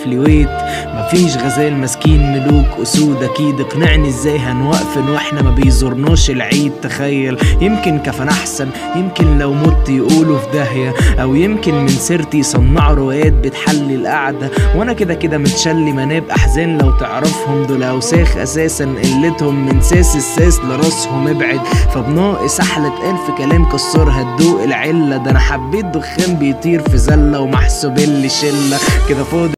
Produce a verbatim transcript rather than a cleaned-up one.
فلويت. مفيش غزال مسكين ملوك اسود اكيد، اقنعني ازاي هنوقفن واحنا ما بيزورناش العيد. تخيل يمكن كفن احسن، يمكن لو مت يقولوا في داهية، او يمكن من سيرتي يصنعوا روايات بتحلي القعدة. وانا كده كده متشلي مناب احزان، لو تعرفهم دول اوساخ اساسا، قلتهم من ساس الساس لراسهم ابعد. فبناقص احلى اتقال في كلام كسرها تدوق العلة، ده انا حبيت دخان بيطير في زلة ومحسوبين لي شلة كده فاضي.